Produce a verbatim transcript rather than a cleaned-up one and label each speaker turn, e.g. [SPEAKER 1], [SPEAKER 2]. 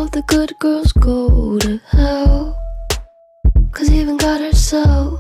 [SPEAKER 1] the good girls go to hell, 'cause Eve got herself